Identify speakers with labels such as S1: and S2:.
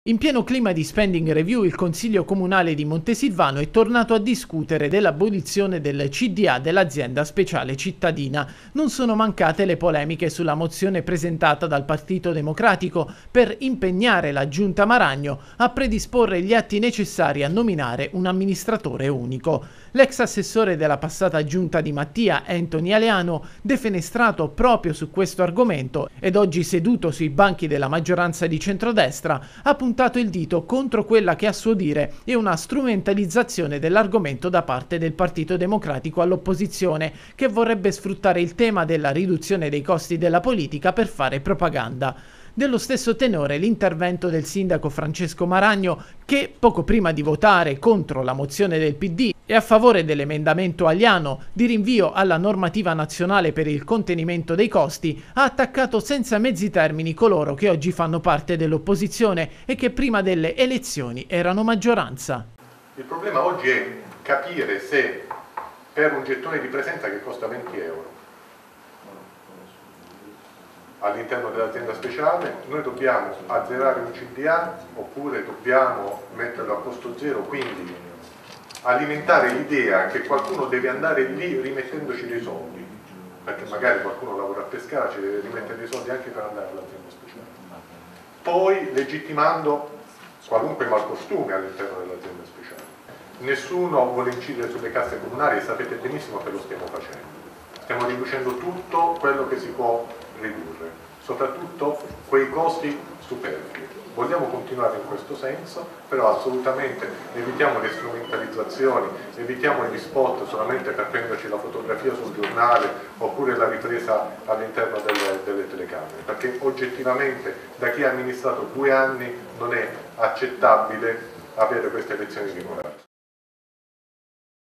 S1: In pieno clima di spending review, il Consiglio Comunale di Montesilvano è tornato a discutere dell'abolizione del CDA dell'azienda speciale cittadina. Non sono mancate le polemiche sulla mozione presentata dal Partito Democratico per impegnare la Giunta Maragno a predisporre gli atti necessari a nominare un amministratore unico. L'ex assessore della passata Giunta di Mattia, Anthony Aleano, defenestrato proprio su questo argomento ed oggi seduto sui banchi della maggioranza di centrodestra, ha puntato il dito contro quella che a suo dire è una strumentalizzazione dell'argomento da parte del Partito Democratico all'opposizione, che vorrebbe sfruttare il tema della riduzione dei costi della politica per fare propaganda. Dello stesso tenore l'intervento del sindaco Francesco Maragno, che poco prima di votare contro la mozione del PD e a favore dell'emendamento Aliano di rinvio alla normativa nazionale per il contenimento dei costi, ha attaccato senza mezzi termini coloro che oggi fanno parte dell'opposizione e che prima delle elezioni erano maggioranza.
S2: Il problema oggi è capire se per un gettone di presenza che costa 20 euro all'interno dell'azienda speciale noi dobbiamo azzerare un CDA oppure dobbiamo metterlo a costo zero, quindi alimentare l'idea che qualcuno deve andare lì rimettendoci dei soldi, perché magari qualcuno lavora a pescare, ci deve rimettere dei soldi anche per andare all'azienda speciale, poi legittimando qualunque malcostume all'interno dell'azienda speciale. Nessuno vuole incidere sulle casse comunali e sapete benissimo che lo stiamo facendo. Stiamo riducendo tutto quello che si può ridurre, soprattutto quei costi superflui. Vogliamo continuare in questo senso, però assolutamente evitiamo le strumentalizzazioni, evitiamo gli spot solamente per prenderci la fotografia sul giornale oppure la ripresa all'interno delle telecamere, perché oggettivamente da chi ha amministrato 2 anni non è accettabile avere queste elezioni di morale.